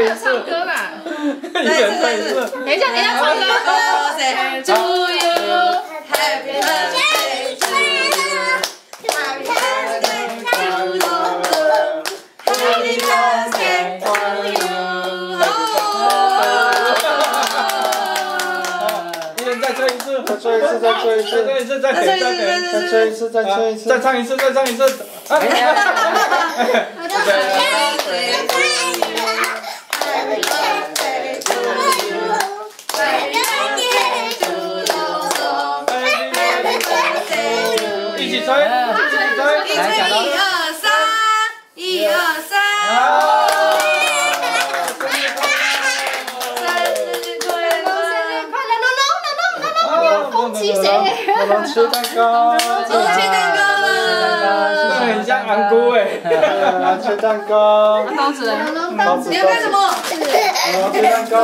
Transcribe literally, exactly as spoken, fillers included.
一次。唱歌啦！ 一人唱一次。 等一下，等一下，唱歌。To you, happy birthday to you, happy birthday to you, happy birthday to you. 一人再吹一次， 再吹一次，再吹一次， 再吹一次，再给，再给， 再吹一次，再吹一次， 再唱一次，再唱一次。一起吹，一起吹， 一二三，一二三。 吃谁？我们吃蛋糕， 吃蛋糕， 这很像安姑哎。 来吃蛋糕。 包子嘞？ 包子， 你要干什么？ 我要吃蛋糕。